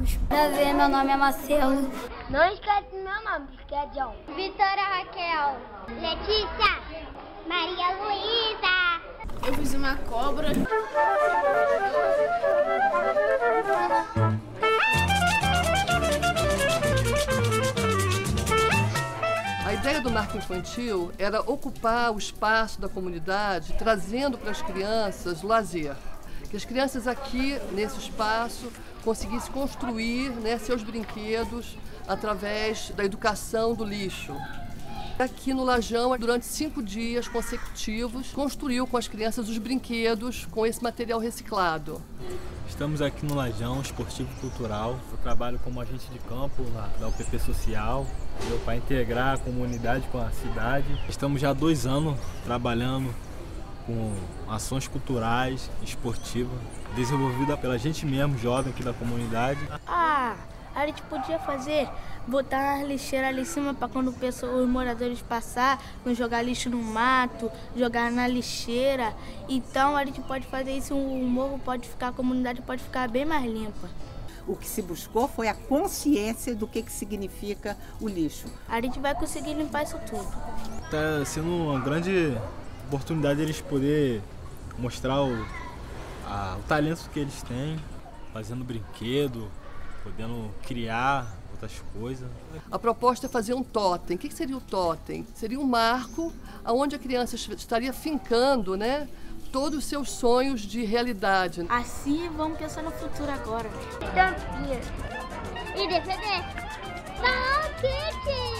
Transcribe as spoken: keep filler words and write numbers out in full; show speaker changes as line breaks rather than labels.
amigos.
Prazer, meu nome é Marcelo.
Não esquece meu nome, esquece John.
Vitória Raquel. Letícia. Maria Luísa.
Eu fiz uma cobra.
A ideia do Marco Infantil era ocupar o espaço da comunidade, trazendo para as crianças lazer. Que as crianças aqui, nesse espaço, conseguissem construir, né, seus brinquedos através da educação do lixo. Aqui no Lajão, durante cinco dias consecutivos, construiu com as crianças os brinquedos com esse material reciclado.
Estamos aqui no Lajão Esportivo Cultural. Eu trabalho como agente de campo lá da U P P Social, para integrar a comunidade com a cidade. Estamos já há dois anos trabalhando com ações culturais, esportivas, desenvolvida pela gente mesmo, jovem aqui da comunidade.
Ah, a gente podia fazer, botar uma lixeira ali em cima para quando os moradores passar, não jogar lixo no mato, jogar na lixeira. Então a gente pode fazer isso, o morro pode ficar, a comunidade pode ficar bem mais limpa.
O que se buscou foi a consciência do que, que significa o lixo.
A gente vai conseguir limpar isso tudo.
Está sendo uma grande oportunidade de eles poderem mostrar o, a, o talento que eles têm, fazendo brinquedo, podendo criar outras coisas.
A proposta é fazer um totem. O que seria o totem? Seria um marco onde a criança estaria fincando, né, todos os seus sonhos de realidade.
Assim vamos pensar no futuro agora.
Tampinha. E D V D. Não, Kitty!